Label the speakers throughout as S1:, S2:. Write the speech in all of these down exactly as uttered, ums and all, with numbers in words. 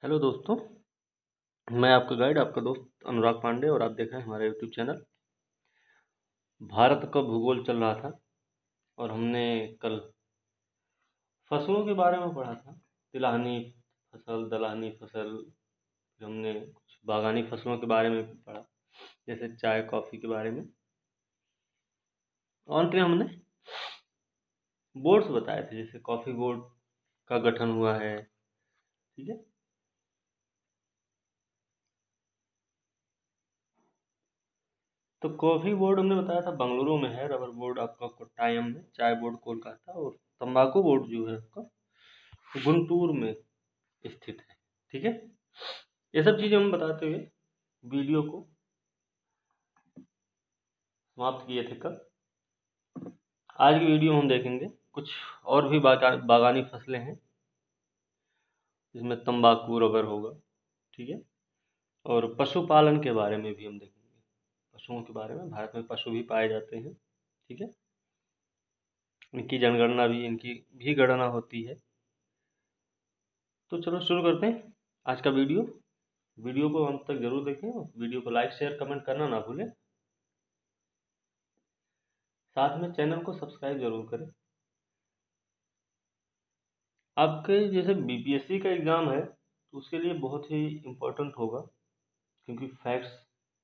S1: Hello दोस्तों, मैं आपका गाइड आपका दोस्त अनुराग पांडे और आप देख रहे हैं हमारा यूट्यूब चैनल। भारत का भूगोल चल रहा था और हमने कल फसलों के बारे में पढ़ा था। तिलहनी फसल, दलहनी फसल, फिर हमने कुछ बागानी फसलों के बारे में पढ़ा, जैसे चाय कॉफ़ी के बारे में। और अंत में हमने बोर्ड्स बताए थे, जैसे कॉफ़ी बोर्ड का गठन हुआ है। ठीक है, तो कॉफ़ी बोर्ड हमने बताया था बंगलुरु में है, रबर बोर्ड आपका कोट्टायम में, चाय बोर्ड कोलकाता, और तंबाकू बोर्ड जो है आपका गुंटूर में स्थित है। ठीक है, ये सब चीज़ें हम बताते हुए वीडियो को समाप्त किए थे कल। आज की वीडियो हम देखेंगे कुछ और भी बागा, बागानी फसलें हैं, जिसमें तंबाकू, रबर होगा। ठीक है, और पशुपालन के बारे में भी हम देखेंगे, पशुओं के बारे में। भारत में पशु भी पाए जाते हैं। ठीक है, इनकी जनगणना भी, इनकी भी गणना होती है। तो चलो शुरू करते हैं आज का वीडियो। वीडियो को अंत तक जरूर देखें और वीडियो को लाइक शेयर कमेंट करना ना भूलें। साथ में चैनल को सब्सक्राइब जरूर करें। आपके जैसे बीपीएससी का एग्ज़ाम है तो उसके लिए बहुत ही इम्पोर्टेंट होगा, क्योंकि फैक्ट्स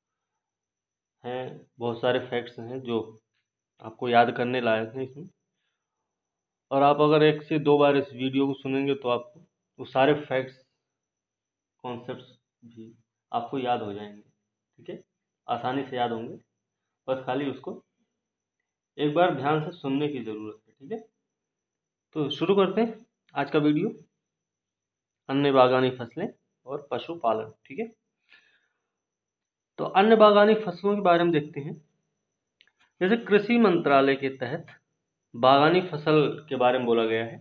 S1: हैं, बहुत सारे फैक्ट्स हैं जो आपको याद करने लायक हैं इसमें। और आप अगर एक से दो बार इस वीडियो को सुनेंगे तो आपको वो सारे फैक्ट्स, कॉन्सेप्ट्स भी आपको याद हो जाएंगे। ठीक है, आसानी से याद होंगे, बस खाली उसको एक बार ध्यान से सुनने की ज़रूरत है। ठीक है, तो शुरू करते हैं आज का वीडियो, अन्य बागानी फसलें और पशुपालन। ठीक है, तो अन्य बागानी फसलों के बारे में देखते हैं। जैसे कृषि मंत्रालय के तहत बागानी फसल के बारे में बोला गया है।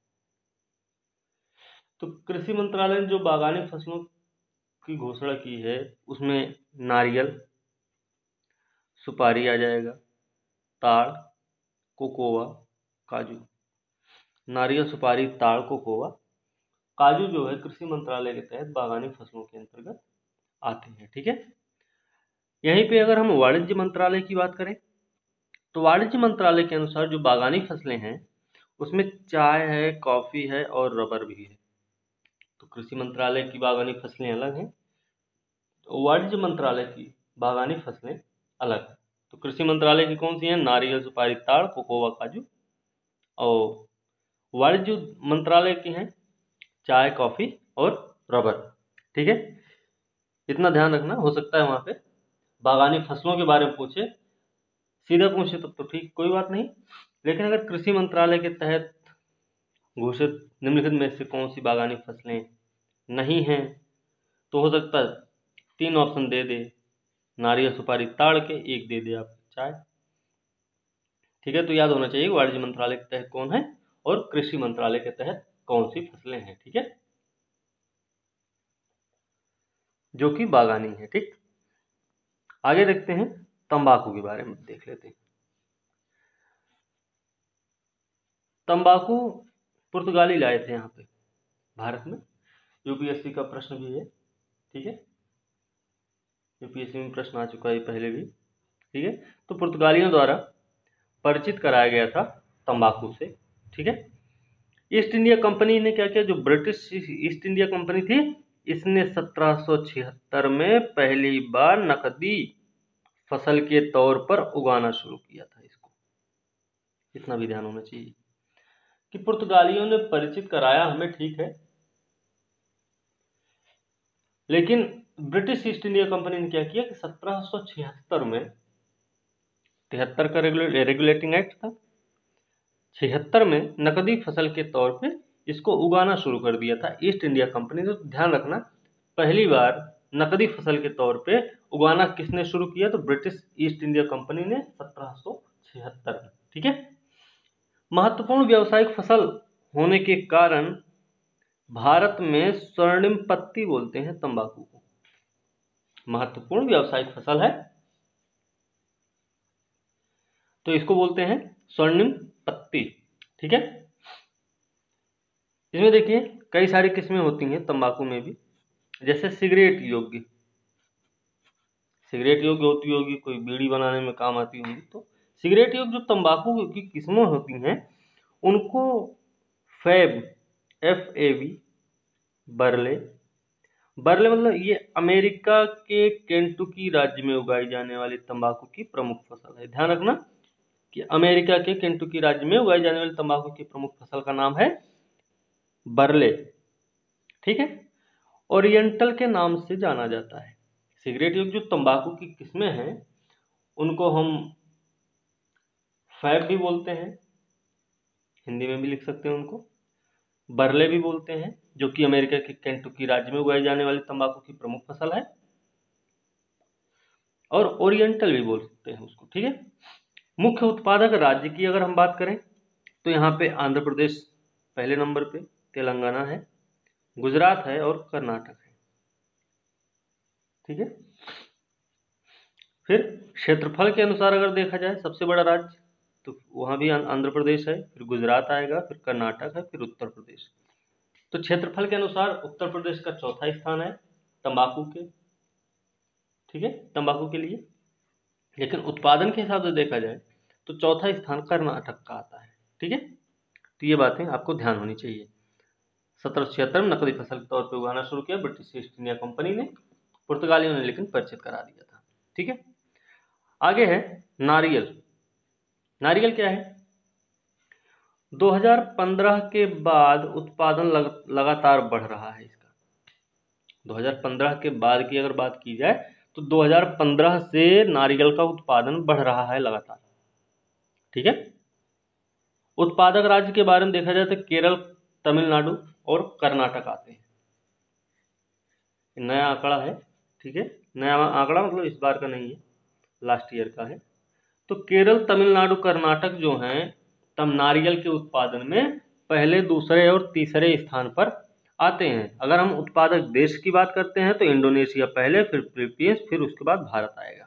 S1: तो कृषि मंत्रालय ने जो बागानी फसलों की घोषणा की है, उसमें नारियल, सुपारी आ जाएगा, ताड़, कोकोआ, काजू। नारियल, सुपारी, ताड़, कोकोआ, काजू जो है कृषि मंत्रालय के तहत बागानी फसलों के अंतर्गत आते हैं। ठीक है, यहीं पे अगर हम वाणिज्य मंत्रालय की बात करें तो वाणिज्य मंत्रालय के अनुसार जो बागानी फसलें हैं उसमें चाय है, कॉफ़ी है और रबर भी है। तो कृषि मंत्रालय की बागानी फसलें अलग हैं, तो वाणिज्य मंत्रालय की बागानी फसलें अलग हैं। तो कृषि मंत्रालय की कौन सी हैं? नारियल, सुपारी, ताड़, कोकोआ, काजू। और वाणिज्य मंत्रालय की हैं चाय, कॉफ़ी और रबर। ठीक है, इतना ध्यान रखना। हो सकता है वहाँ पे बागानी फसलों के बारे में पूछे, सीधा पूछे तब तो ठीक, कोई बात नहीं। लेकिन अगर कृषि मंत्रालय के तहत घोषित निम्नलिखित में से कौन सी बागानी फसलें नहीं हैं, तो हो सकता है तीन ऑप्शन दे दे, नारियल, सुपारी, ताड़ के, एक दे दे आप चाय। ठीक है, तो याद होना चाहिए वाणिज्य मंत्रालय के तहत कौन है और कृषि मंत्रालय के तहत कौन सी फसलें हैं। ठीक है, जो कि बागानी है। ठीक, आगे देखते हैं, तंबाकू के बारे में देख लेते हैं। तंबाकू पुर्तगाली लाए थे यहाँ पे भारत में। यूपीएससी का प्रश्न भी है। ठीक है, यूपीएससी में प्रश्न आ चुका है पहले भी। ठीक है, तो पुर्तगालियों द्वारा परिचित कराया गया था तंबाकू से। ठीक है, ईस्ट इंडिया कंपनी ने क्या किया, जो ब्रिटिश ईस्ट इंडिया कंपनी थी, इसने सत्रह सौ छिहत्तर में पहली बार नकदी फसल के तौर पर उगाना शुरू किया था इसको। इतना भी ध्यान होना चाहिए कि पुर्तगालियों ने परिचित कराया हमें, ठीक है, लेकिन ब्रिटिश ईस्ट इंडिया कंपनी ने क्या किया कि सत्रह सौ छिहत्तर में, तिहत्तर का रेगुलेटिंग एक्ट था, छिहत्तर में नकदी फसल के तौर पे इसको उगाना शुरू कर दिया था ईस्ट इंडिया कंपनी ने। तो ध्यान रखना, पहली बार नकदी फसल के तौर पे उगाना किसने शुरू किया? तो ब्रिटिश ईस्ट इंडिया कंपनी ने सत्रह सौ छिहत्तर में। ठीक है, महत्वपूर्ण व्यावसायिक फसल होने के कारण भारत में स्वर्णिम पत्ती बोलते हैं तंबाकू को। महत्वपूर्ण व्यावसायिक फसल है तो इसको बोलते हैं स्वर्णिम पत्ती। ठीक है, इसमें देखिए कई सारी किस्में होती हैं तंबाकू में भी। जैसे सिगरेट योग्य, सिगरेट योग्य होती होगी, कोई बीड़ी बनाने में काम आती होगी, तो सिगरेट योग्य जो तंबाकू की किस्में होती हैं उनको FAB, F A B, barley, barley मतलब ये अमेरिका के केंटुकी राज्य में उगाई जाने वाली तंबाकू की प्रमुख फसल है। ध्यान रखना कि अमेरिका के केंटुकी राज्य में उगाई जाने वाली तंबाकू की प्रमुख फसल का नाम है बर्ले, ठीक है। ओरिएंटल के नाम से जाना जाता है। सिगरेट योग्य जो तंबाकू की किस्में हैं उनको हम फैब भी बोलते हैं, हिंदी में भी लिख सकते हैं उनको, बर्ले भी बोलते हैं, जो कि अमेरिका के केंटुकी राज्य में उगाई जाने वाली तंबाकू की प्रमुख फसल है, और ओरिएंटल भी बोल सकते हैं उसको, ठीक है। मुख्य उत्पादक राज्य की अगर हम बात करें तो यहाँ पे आंध्र प्रदेश पहले नंबर पे, तेलंगाना है, गुजरात है और कर्नाटक है, ठीक है। फिर क्षेत्रफल के अनुसार अगर देखा जाए सबसे बड़ा राज्य तो वहाँ भी आंध्र प्रदेश है, फिर गुजरात आएगा, फिर कर्नाटक है, फिर उत्तर प्रदेश। तो क्षेत्रफल के अनुसार उत्तर प्रदेश का चौथा स्थान है तंबाकू के, ठीक है, तंबाकू के लिए। लेकिन उत्पादन के हिसाब से देखा जाए तो चौथा स्थान कर्नाटक का आता है, ठीक है। तो ये बातें आपको ध्यान होनी चाहिए। सत्रह सौ छिहत्तर में नकदी फसल के तौर पर उगाना शुरू किया ब्रिटिश ईस्ट इंडिया कंपनी ने, पुर्तगालियों ने लेकिन परिचित करा दिया था, ठीक है। आगे है नारियल। नारियल क्या है? दो हज़ार पंद्रह के बाद उत्पादन लग, लगातार बढ़ रहा है इसका। दो हज़ार पंद्रह के बाद की अगर बात की जाए तो दो हज़ार पंद्रह से नारियल का उत्पादन बढ़ रहा है लगातार, ठीक है। उत्पादक राज्य के बारे में देखा जाए तो केरल, तमिलनाडु और कर्नाटक आते हैं। नया आंकड़ा है, ठीक है, नया आंकड़ा मतलब इस बार का नहीं है, लास्ट ईयर का है। तो केरल, तमिलनाडु, कर्नाटक जो हैं तब नारियल के उत्पादन में पहले, दूसरे और तीसरे स्थान पर आते हैं। अगर हम उत्पादक देश की बात करते हैं तो इंडोनेशिया पहले, फिर फिलीपींस, फिर उसके बाद भारत आएगा।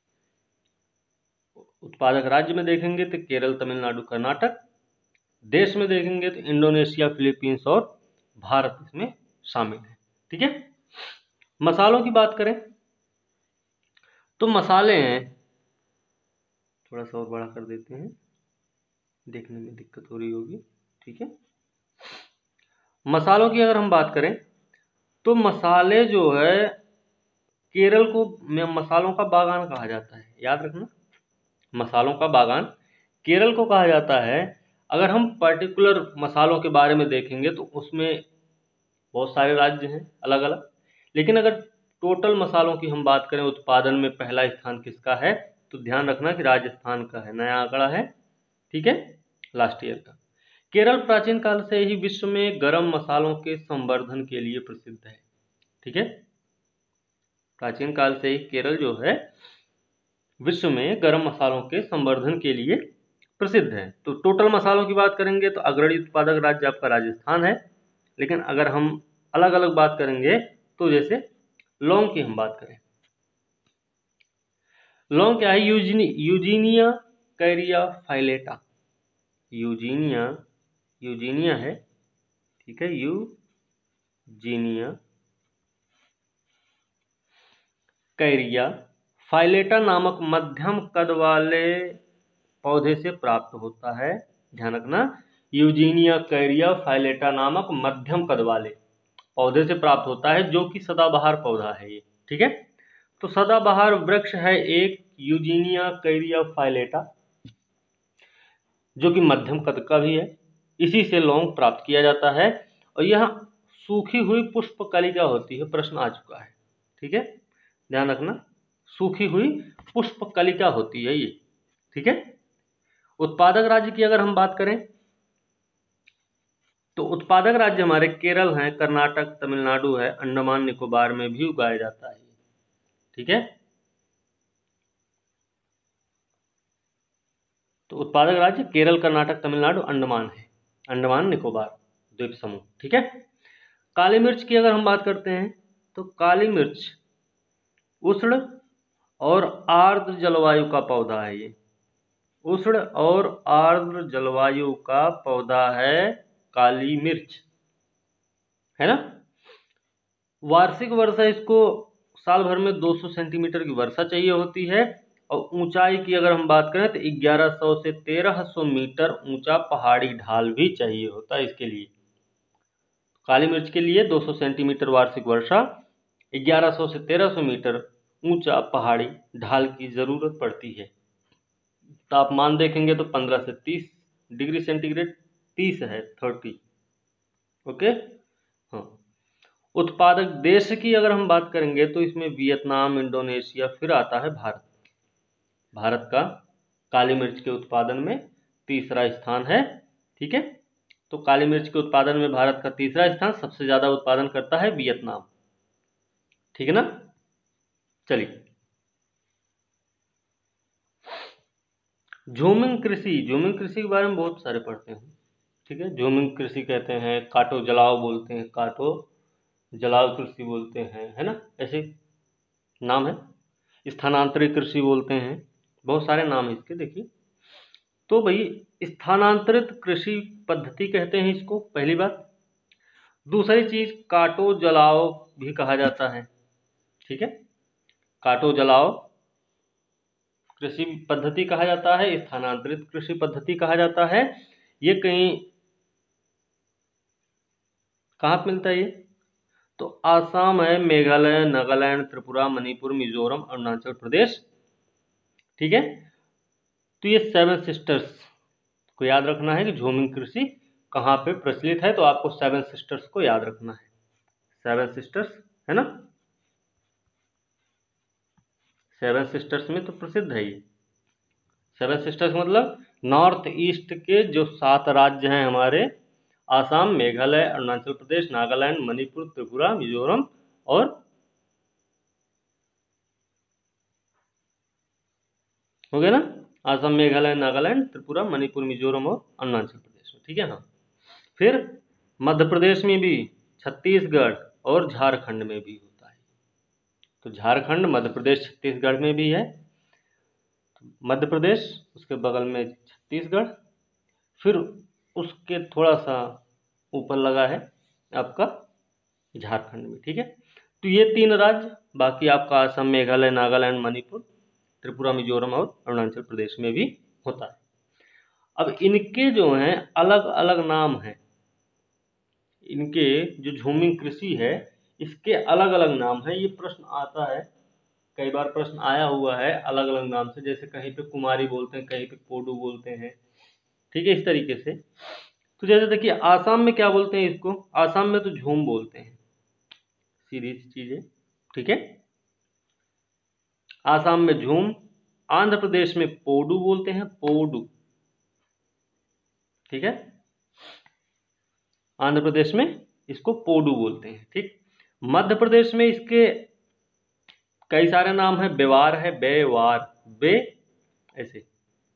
S1: उत्पादक राज्य में देखेंगे तो केरल, तमिलनाडु, कर्नाटक, देश में देखेंगे तो इंडोनेशिया, फिलीपींस और भारत इसमें शामिल है, ठीक है। मसालों की बात करें तो मसाले हैं, थोड़ा सा और बड़ा कर देते हैं, देखने में दिक्कत हो रही होगी, ठीक है। मसालों की अगर हम बात करें तो मसाले जो है, केरल को मसालों का बागान कहा जाता है, याद रखना, मसालों का बागान केरल को कहा जाता है। अगर हम पर्टिकुलर मसालों के बारे में देखेंगे तो उसमें बहुत सारे राज्य हैं अलग अलग, लेकिन अगर टोटल मसालों की हम बात करें उत्पादन में पहला स्थान किसका है तो ध्यान रखना कि राजस्थान का है, नया आंकड़ा है, ठीक है, लास्ट ईयर का। केरल प्राचीन काल से ही विश्व में गर्म मसालों के संवर्धन के लिए प्रसिद्ध है, ठीक है। प्राचीन काल से ही केरल जो है विश्व में गर्म मसालों के संवर्धन के लिए प्रसिद्ध है। तो टोटल मसालों की बात करेंगे तो अग्रणी उत्पादक राज्य आपका राजस्थान है, लेकिन अगर हम अलग अलग बात करेंगे तो जैसे लौंग की हम बात करें, लौंग क्या है? यूजिनी यूजीनिया कैरिया फाइलेटा, यूजीनिया यूजीनिया है, ठीक है, यूजीनिया कैरिया फाइलेटा नामक मध्यम कद वाले पौधे से प्राप्त होता है। ध्यान रखना, यूजीनिया कैरिया फाइलेटा नामक मध्यम कद वाले पौधे से प्राप्त होता है, जो कि सदाबहार पौधा है ये, ठीक है। तो सदाबहार वृक्ष है एक यूजीनिया कैरिया फाइलेटा, जो कि मध्यम कद का भी है, इसी से लौंग प्राप्त किया जाता है। और यह सूखी हुई पुष्प कलिका होती है, प्रश्न आ चुका है, ठीक है, ध्यान रखना, सूखी हुई पुष्प कलिका होती है ये, ठीक है। उत्पादक राज्य की अगर हम बात करें तो उत्पादक राज्य हमारे केरल हैं, कर्नाटक, तमिलनाडु है, अंडमान निकोबार में भी उगाया जाता है, ठीक है। तो उत्पादक राज्य केरल, कर्नाटक, तमिलनाडु, अंडमान है, अंडमान निकोबार द्वीप समूह, ठीक है। काली मिर्च की अगर हम बात करते हैं तो काली मिर्च उष्ण और आर्द्र जलवायु का पौधा है, ये उष्ण और आर्द्र जलवायु का पौधा है काली मिर्च, है ना। वार्षिक वर्षा इसको साल भर में दो सौ सेंटीमीटर की वर्षा चाहिए होती है, और ऊंचाई की अगर हम बात करें तो ग्यारह सौ से तेरह सौ मीटर ऊंचा पहाड़ी ढाल भी चाहिए होता है इसके लिए। काली मिर्च के लिए दो सौ सेंटीमीटर वार्षिक वर्षा, ग्यारह सौ से तेरह सौ मीटर ऊंचा पहाड़ी ढाल की जरूरत पड़ती है। तापमान देखेंगे तो पंद्रह से तीस डिग्री सेंटीग्रेड, तीस है थर्टी। ओके हाँ। उत्पादक देश की अगर हम बात करेंगे तो इसमें वियतनाम, इंडोनेशिया, फिर आता है भारत। भारत का काली मिर्च के उत्पादन में तीसरा स्थान है। ठीक है, तो काली मिर्च के उत्पादन में भारत का तीसरा स्थान, सबसे ज्यादा उत्पादन करता है वियतनाम। ठीक है ना। चलिए, झूमिंग कृषि, झूमिंग कृषि के बारे में बहुत सारे पढ़ते हैं। ठीक है, झूमिंग कृषि कहते हैं, काटो जलाओ बोलते हैं, काटो जलाओ कृषि बोलते हैं, है ना, ऐसे नाम है। स्थानांतरित कृषि बोलते हैं, बहुत सारे नाम है इसके। देखिए, तो भाई स्थानांतरित कृषि पद्धति कहते हैं इसको, पहली बात। दूसरी चीज, काटो जलाओ भी कहा जाता है। ठीक है, काटो जलाओ कृषि पद्धति कहा जाता है, स्थानांतरित कृषि पद्धति कहा जाता है। ये कहीं कहाँ पे मिलता है ये? तो आसाम है, मेघालय, नागालैंड, त्रिपुरा, मणिपुर, मिजोरम, अरुणाचल प्रदेश। ठीक है, तो ये सेवन सिस्टर्स को याद रखना है कि झूमिंग कृषि कहाँ पे प्रचलित है, तो आपको सेवन सिस्टर्स को याद रखना है। सेवन सिस्टर्स है ना, सेवन सिस्टर्स में तो प्रसिद्ध है ये। सेवन सिस्टर्स मतलब नॉर्थ ईस्ट के जो सात राज्य हैं हमारे, आसाम, मेघालय, अरुणाचल प्रदेश, नागालैंड, मणिपुर, त्रिपुरा, मिजोरम और हो गया ना, आसाम, मेघालय, नागालैंड, त्रिपुरा, मणिपुर, मिजोरम और अरुणाचल प्रदेश। ठीक है हाँ। फिर मध्य प्रदेश में भी, छत्तीसगढ़ और झारखंड में भी होता है। तो झारखंड, मध्य प्रदेश, छत्तीसगढ़ में भी है। मध्य प्रदेश, उसके बगल में छत्तीसगढ़, फिर उसके थोड़ा सा ऊपर लगा है आपका झारखंड में। ठीक है, तो ये तीन राज्य, बाकी आपका असम, मेघालय, नागालैंड, मणिपुर, त्रिपुरा, मिजोरम और अरुणाचल प्रदेश में भी होता है। अब इनके जो हैं अलग अलग नाम हैं, इनके जो झूमिंग कृषि है इसके अलग अलग नाम है। ये प्रश्न आता है, कई बार प्रश्न आया हुआ है अलग अलग नाम से, जैसे कहीं पे कुमारी बोलते हैं, कहीं पे पोडू बोलते हैं। ठीक है, इस तरीके से। तो जैसे देखिए, आसाम में क्या बोलते हैं इसको? आसाम में तो झूम बोलते हैं, सीधी सी चीज है। ठीक है, आसाम में झूम, आंध्र प्रदेश में पोडू बोलते हैं, पोडू। ठीक है, आंध्र प्रदेश में इसको पोडू बोलते हैं। ठीक, मध्य प्रदेश में इसके कई सारे नाम है, बेवार है, बेवार, बे ऐसे,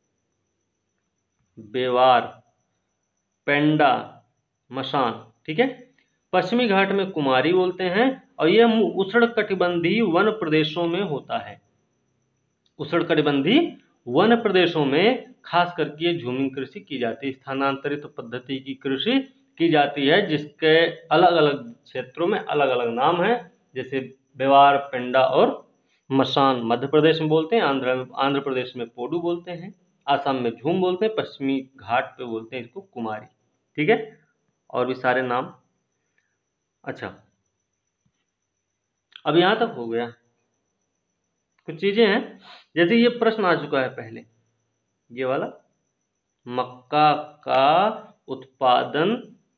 S1: बेवार, पेंडा, मशान। ठीक है, पश्चिमी घाट में कुमारी बोलते हैं, और यह उष्णकटिबंधीय वन प्रदेशों में होता है। उष्णकटिबंधीय वन प्रदेशों में खास करके झूमिंग कृषि की जाती है, स्थानांतरित पद्धति की कृषि की जाती है, जिसके अलग अलग क्षेत्रों में अलग अलग नाम है, जैसे बेवार, पेंडा और मसान मध्य प्रदेश में बोलते हैं, आंध्र आंध्र प्रदेश में पोडू बोलते हैं, आसाम में झूम बोलते हैं, पश्चिमी घाट पे बोलते हैं इसको कुमारी। ठीक है, और भी सारे नाम। अच्छा, अब यहां तक हो गया। कुछ चीजें हैं, जैसे ये प्रश्न आ चुका है पहले, ये वाला, मक्का का उत्पादन,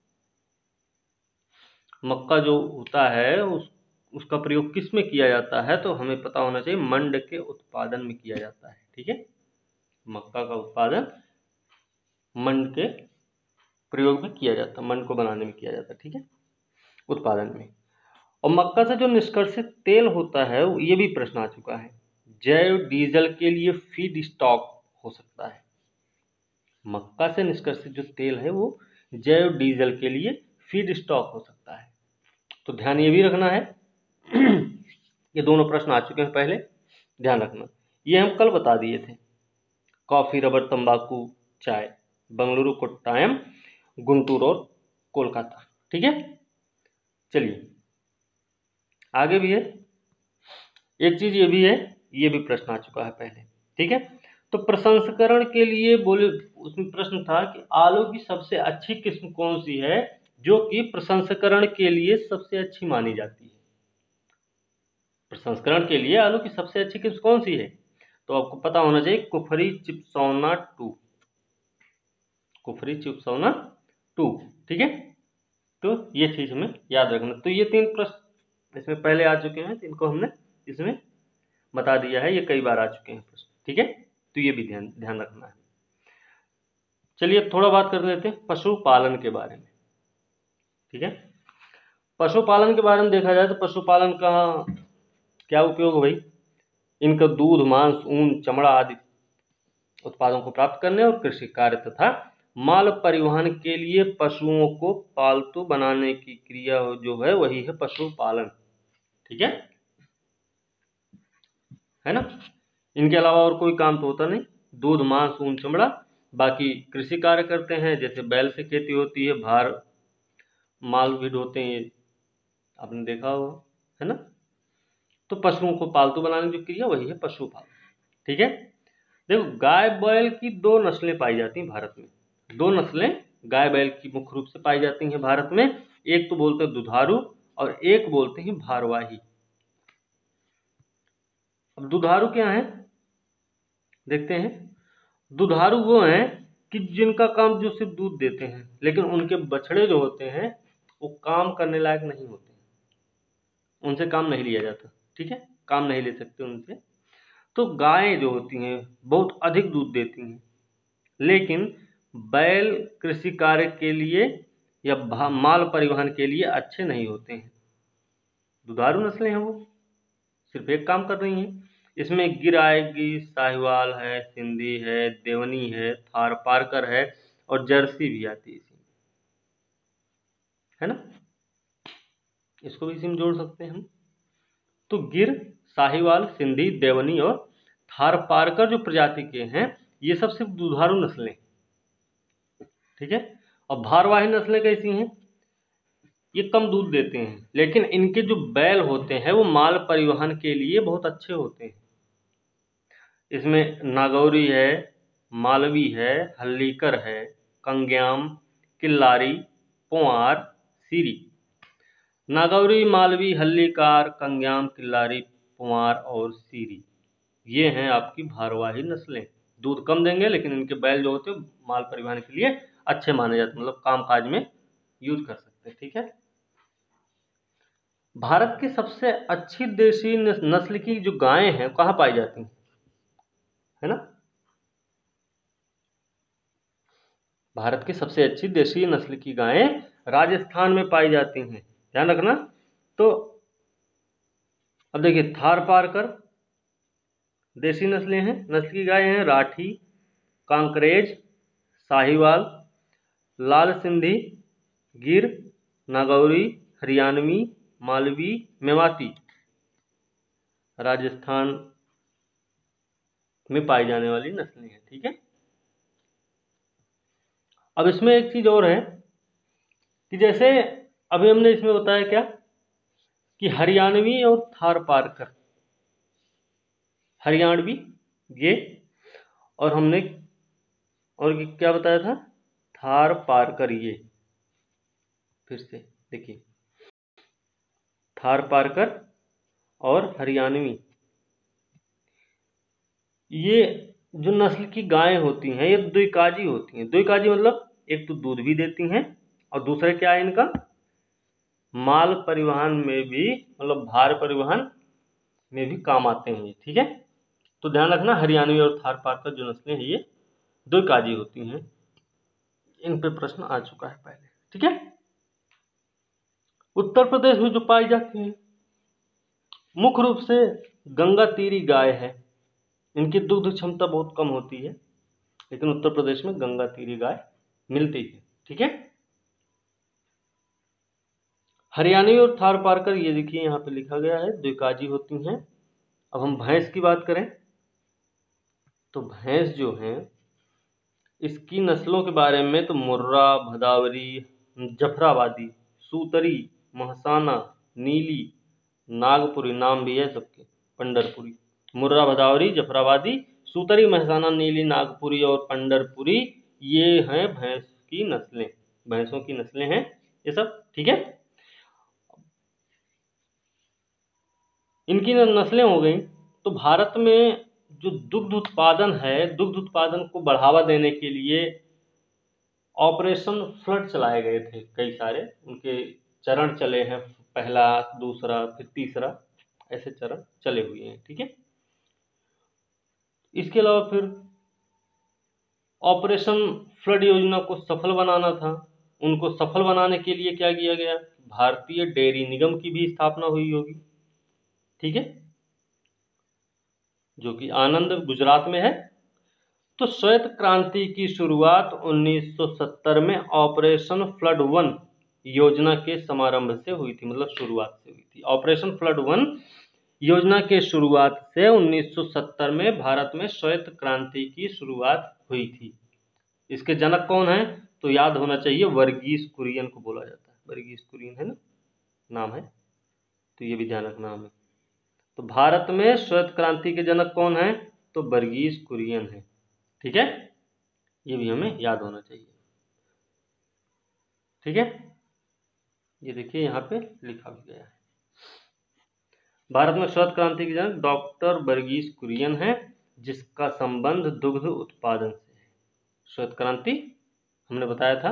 S1: मक्का जो होता है उस उसका प्रयोग किस में किया जाता है? तो हमें पता होना चाहिए, मंड के उत्पादन में किया जाता है। ठीक है, मक्का का उत्पादन मंड के प्रयोग में किया जाता है, मंड को बनाने में किया जाता है। ठीक है, उत्पादन में। और मक्का से जो निष्कर्षित तेल होता है, ये भी प्रश्न आ चुका है, जैव डीजल के लिए फीड स्टॉक हो सकता है। मक्का से निष्कर्षित जो तेल है वो जैव डीजल के लिए फीड स्टॉक हो सकता है। तो ध्यान ये भी रखना है। ये दोनों प्रश्न आ चुके हैं पहले, ध्यान रखना। ये हम कल बता दिए थे, कॉफी, रबर, तंबाकू, चाय, बंगलुरु, कोट्टायम, गुंटूर और कोलकाता। ठीक है, चलिए आगे भी है, एक चीज ये भी है, ये भी प्रश्न आ चुका है पहले, ठीक है। तो प्रसंस्करण के लिए बोले, उसमें प्रश्न था कि आलू की सबसे अच्छी किस्म कौन सी है जो कि प्रसंस्करण के लिए सबसे अच्छी मानी जाती है। प्रसंस्करण के लिए आलू की सबसे अच्छी किस्म कौन सी है, तो आपको पता होना चाहिए कुफरी चिप्सौना टू, कुफरी चिप्सौना टू, ठीक है। तो ये चीज हमें याद रखना। तो ये तीन प्रश्न इसमें पहले आ चुके हैं, इनको हमने इसमें बता दिया है, ये कई बार आ चुके हैं प्रश्न, ठीक है। तो ये भी ध्यान ध्यान रखना है। चलिए अब थोड़ा बात कर लेते हैं पशुपालन के बारे में, ठीक है। पशुपालन के बारे में देखा जाए तो पशुपालन का क्या उपयोग है भाई, इनका दूध, मांस, ऊन, चमड़ा आदि उत्पादों को प्राप्त करने और कृषि कार्य तथा माल परिवहन के लिए पशुओं को पालतू बनाने की क्रिया जो है वही है पशुपालन, ठीक है है ना। इनके अलावा और कोई काम तो होता नहीं, दूध, मांस, ऊन, चमड़ा, बाकी कृषि कार्य करते हैं, जैसे बैल से खेती होती है, भार माल भी ढोते हैं, आपने देखा होगा, है ना। तो पशुओं को पालतू बनाने की जो क्रिया वही है पशुपालन, ठीक है। देखो गाय बैल की दो नस्लें पाई जाती हैं भारत में, दो नस्लें गाय बैल की मुख्य रूप से पाई जाती हैं भारत में। एक तो बोलते हैं दुधारू और एक बोलते हैं भारवाही। अब दुधारू क्या है देखते हैं। दुधारू वो हैं कि जिनका काम जो सिर्फ दूध देते हैं, लेकिन उनके बछड़े जो होते हैं वो काम करने लायक नहीं होते, उनसे काम नहीं लिया जाता, ठीक है, काम नहीं ले सकते उनसे। तो गायें जो होती हैं बहुत अधिक दूध देती हैं, लेकिन बैल कृषि कार्य के लिए या माल परिवहन के लिए अच्छे नहीं होते हैं। दुधारू नस्लें हैं, वो सिर्फ एक काम कर रही हैं। इसमें गिर आएगी, साहिवाल है, सिंधी है, देवनी है, थार पारकर है और जर्सी भी आती है इसमें, है ना। इसको भी इसी में जोड़ सकते हैं हम। तो गिर, साहिवाल, सिंधी, देवनी और थार पारकर जो प्रजाति के हैं ये सब सिर्फ दुधारू नस्लें, ठीक है। और भारवाही नस्लें कैसी हैं, ये कम दूध देते हैं, लेकिन इनके जो बैल होते हैं वो माल परिवहन के लिए बहुत अच्छे होते हैं। इसमें नागौरी है, मालवी है, हल्लीकर है, कंग्याम, किल्लारी, पोंआर, सीरी। नागौरी, मालवी, हल्लीकार, कंग्याम, किल्लारी, पोंआर और सीरी, ये हैं आपकी भारवाही नस्लें। दूध कम देंगे लेकिन इनके बैल जो होते हैं माल परिवहन के लिए अच्छे माने जाते हैं, मतलब काम काज में यूज कर सकते हैं, ठीक है। भारत की सबसे अच्छी देशी नस्ल की जो गायें हैं कहाँ पाई जाती हैं, है ना। भारत की सबसे अच्छी देशी नस्ल की गायें राजस्थान में पाई जाती हैं, ध्यान रखना। तो अब देखिए थार पारकर देशी नस्लें हैं, नस्ल की गायें हैं राठी, कांकरेज, साहिवाल, लाल सिंधी, गिर, नागौरी, हरियाणवी, मालवी, मेवाती, राजस्थान में पाई जाने वाली नस्लें हैं, ठीक है। अब इसमें एक चीज और है कि जैसे अभी हमने इसमें बताया क्या कि हरियाणवी और थार पारकर, हरियाणवी ये, और हमने और क्या बताया था, थार पारकर ये। फिर से देखिए थार पारकर और हरियाणवी, ये जो नस्ल की गायें होती हैं ये द्विकाजी होती हैं। द्विकाजी मतलब एक तो दूध भी देती हैं और दूसरा क्या है इनका माल परिवहन में भी, मतलब भार परिवहन में भी काम आते हैं, ठीक है। तो ध्यान रखना हरियाणवी और थार पारकर जो नस्लें हैं ये द्विकाजी होती हैं, इन पे प्रश्न आ चुका है पहले, ठीक है। उत्तर प्रदेश में जो पाई जाती है मुख्य रूप से गंगा तीरी गाय है, इनकी दुग्ध क्षमता बहुत कम होती है, लेकिन उत्तर प्रदेश में गंगा तीरी गाय मिलती है, ठीक है। हरियाणवी और थार पारकर ये देखिए यहाँ पे लिखा गया है द्विकाजी होती हैं। अब हम भैंस की बात करें तो भैंस जो है इसकी नस्लों के बारे में तो मुर्रा, भदावरी, जफराबादी, सूतरी, महसाना, नीली, नागपुरी नाम भी है सबके, पंडरपुरी, मुर्रा भदावरी, जफराबादी, सूतरी, महसाना, नीली, नागपुरी और पंडरपुरी, ये हैं भैंस की नस्लें, भैंसों की नस्लें हैं ये सब। ठीक है, इनकी नस्लें हो गई। तो भारत में जो दुग्ध उत्पादन है, दुग्ध उत्पादन को बढ़ावा देने के लिए ऑपरेशन फ्लड चलाए गए थे कई सारे, उनके चरण चले हैं, पहला, दूसरा, फिर तीसरा, ऐसे चरण चले हुए हैं। ठीक है, इसके अलावा फिर ऑपरेशन फ्लड योजना को सफल बनाना था। उनको सफल बनाने के लिए क्या किया गया, भारतीय डेयरी निगम की भी स्थापना हुई होगी। ठीक है, जो कि आनंद गुजरात में है। तो श्वेत क्रांति की शुरुआत उन्नीस सौ सत्तर में ऑपरेशन फ्लड वन योजना के समारंभ से हुई थी, मतलब शुरुआत से हुई थी। ऑपरेशन फ्लड वन योजना के शुरुआत से उन्नीस सौ सत्तर में भारत में श्वेत क्रांति की शुरुआत हुई थी। इसके जनक कौन है, तो याद होना चाहिए, वर्गीस कुरियन को बोला जाता है। वर्गीस कुरियन है ना, नाम है, तो ये भी ध्यान रखना हमें। तो भारत में श्वेत क्रांति के जनक कौन है, तो वर्गीस कुरियन है। ठीक है, ये भी हमें याद होना चाहिए। ठीक है, ये देखिए यहाँ पे लिखा भी गया है, भारत में श्वेत क्रांति के जनक डॉक्टर वर्गीस कुरियन है, जिसका संबंध दुग्ध उत्पादन से है। श्वेत क्रांति हमने बताया था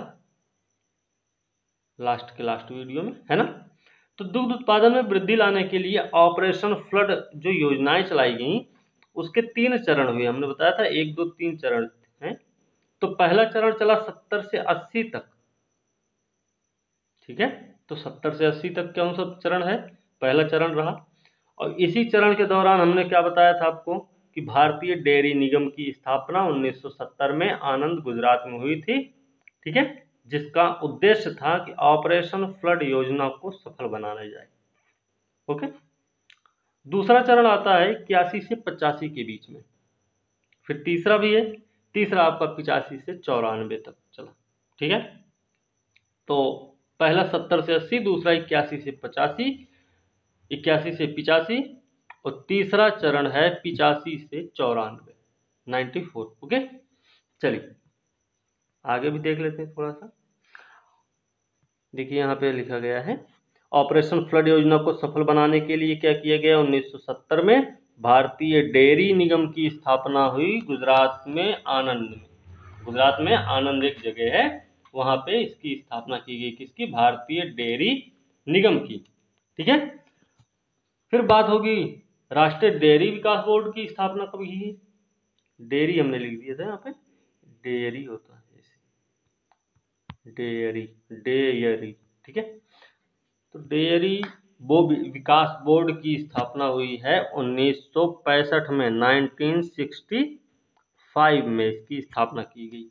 S1: लास्ट के लास्ट वीडियो में, है ना। तो दुग्ध उत्पादन में वृद्धि लाने के लिए ऑपरेशन फ्लड जो योजनाएं चलाई गई, उसके तीन चरण हुए, हमने बताया था, एक दो तीन चरण हैं। तो पहला चरण चला सत्तर से अस्सी तक। ठीक है, तो सत्तर से अस्सी तक कौन सा चरण है, पहला चरण रहा। और इसी चरण के दौरान हमने क्या बताया था आपको, कि भारतीय डेयरी निगम की स्थापना उन्नीस सौ सत्तर में आनंद गुजरात में हुई थी। ठीक है, जिसका उद्देश्य था कि ऑपरेशन फ्लड योजना को सफल बनाया जाए। ओके, दूसरा चरण आता है इक्यासी से पचासी के बीच में, फिर तीसरा भी है, तीसरा आपका पिचासी से चौरानवे तक चला। ठीक है, तो पहला सत्तर से अस्सी, दूसरा इक्यासी से पचासी, इक्यासी से पिचासी, और तीसरा चरण है पिचासी से चौरानवे, नाइन्टी फोर। ओके, चलिए आगे भी देख लेते हैं थोड़ा सा। देखिए यहाँ पे लिखा गया है, ऑपरेशन फ्लड योजना को सफल बनाने के लिए क्या किया गया, उन्नीस सौ सत्तर में भारतीय डेयरी निगम की स्थापना हुई गुजरात में, आनंद में। गुजरात में आनंद एक जगह है, वहां पे इसकी स्थापना की गई, किसकी, भारतीय डेयरी निगम की। ठीक है, फिर बात होगी राष्ट्रीय डेयरी विकास बोर्ड की स्थापना कब की है। डेयरी हमने लिख दिया था यहाँ पे, डेयरी होता है जैसे, डेयरी, डेयरी। ठीक है, तो डेयरी वो विकास बोर्ड की स्थापना हुई है उन्नीस सौ पैंसठ में, उन्नीस सौ पैंसठ में इसकी स्थापना की गई,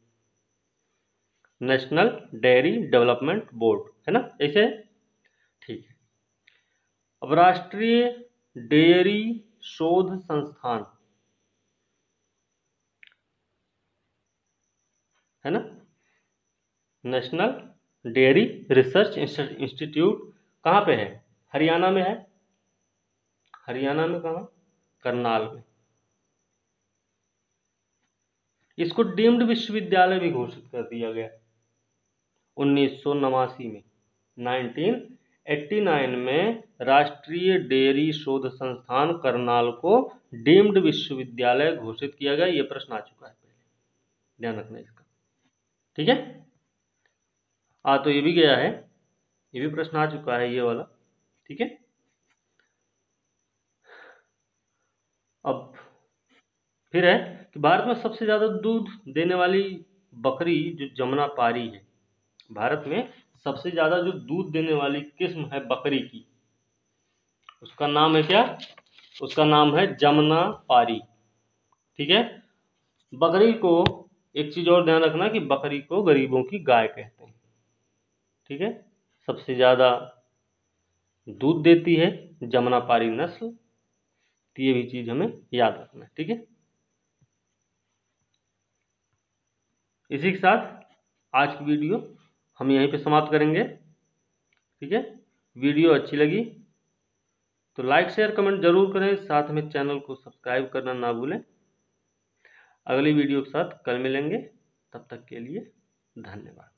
S1: नेशनल डेयरी डेवलपमेंट बोर्ड, है ना, ऐसे। ठीक है, अब राष्ट्रीय डेयरी शोध संस्थान, है ना, नेशनल डेयरी रिसर्च इंस्टीट्यूट कहाँ पे है, हरियाणा में है। हरियाणा में कहाँ, करनाल में। इसको डीम्ड विश्वविद्यालय भी घोषित कर दिया गया उन्नीस सौ नवासी में, उन्नीस सौ नवासी में राष्ट्रीय डेयरी शोध संस्थान करनाल को डीम्ड विश्वविद्यालय घोषित किया गया। ये प्रश्न आ चुका है पहले, ध्यान रखना इसका। ठीक है, आ तो ये भी गया है, ये भी प्रश्न आ चुका है ये वाला। ठीक है, अब फिर है कि भारत में सबसे ज्यादा दूध देने वाली बकरी जो जमुनापारी है, भारत में सबसे ज्यादा जो दूध देने वाली किस्म है बकरी की, उसका नाम है क्या, उसका नाम है जमुनापारी। ठीक है, बकरी को एक चीज और ध्यान रखना कि बकरी को गरीबों की गाय कहते हैं। ठीक है, सबसे ज्यादा दूध देती है जमुनापारी नस्ल, तो ये भी चीज हमें याद रखना है। ठीक है, इसी के साथ आज की वीडियो हम यहीं पे समाप्त करेंगे। ठीक है, वीडियो अच्छी लगी तो लाइक शेयर कमेंट जरूर करें, साथ में चैनल को सब्सक्राइब करना ना भूलें। अगली वीडियो के साथ कल मिलेंगे, तब तक के लिए धन्यवाद।